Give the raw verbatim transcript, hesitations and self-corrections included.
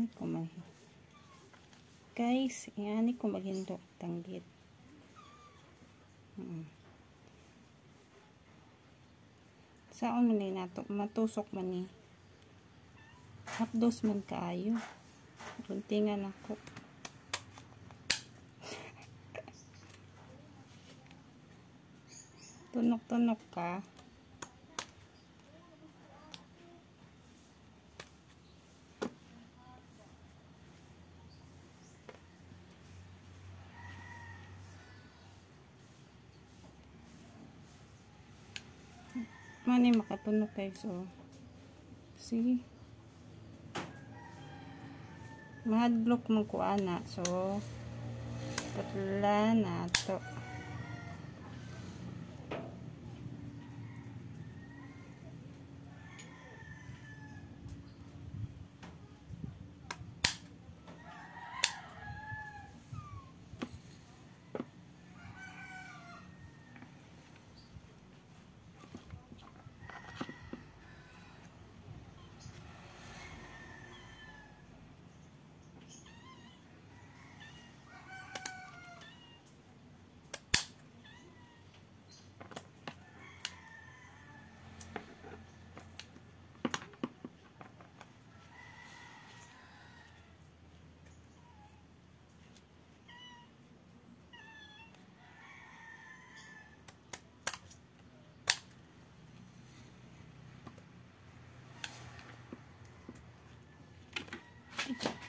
Ani ko man. Guys, ani ko maghindo tanggit. Hmm. Saon man ni nato matusok man ni. Hapdos man kaayo. Runtingan ako. Tunok-tunok ka. Mani makatunok guys, oh. See? Mahadlok man ko ana. So, putla na to. Good job.